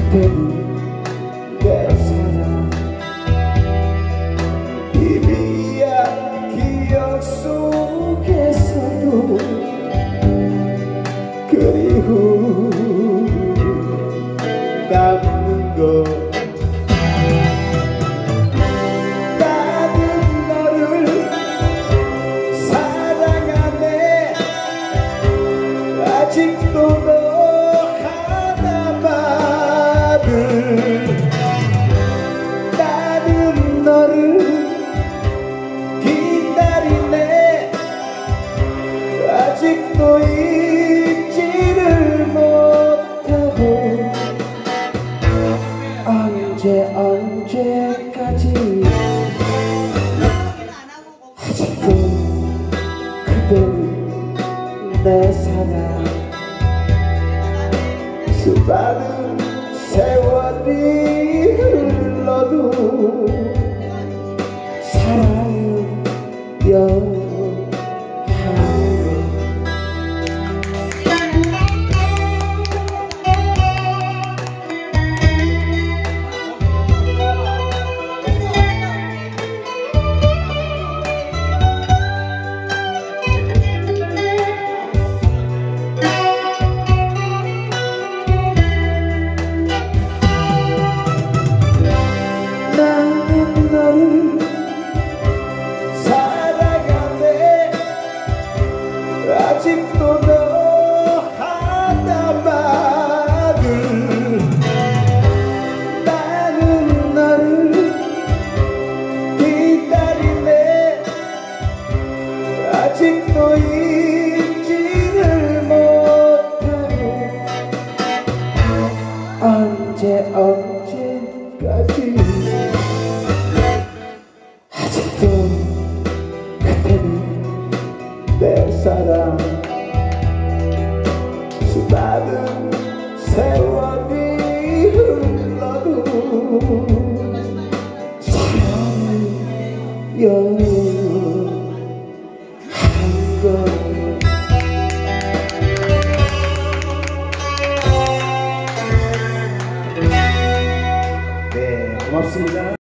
그대는 내 사랑 희미한 기억 속에서도 그리움 남는 것 아직도 너 하나만을 나는 너를 기다리네 아직도 잊지를 못하고 언제까지 아직도 그대는 내 사랑 수많은 세월이 흘러도 사랑은 영원해 너를 사랑하네 아직도 너 하나만을 나는 너를 기다리네 아직도 잊지를 못하고 언제까지 아직도 그대는 내 사랑 수많은 세월이 흘러도 사랑은 영원한 것 네, 고맙습니다.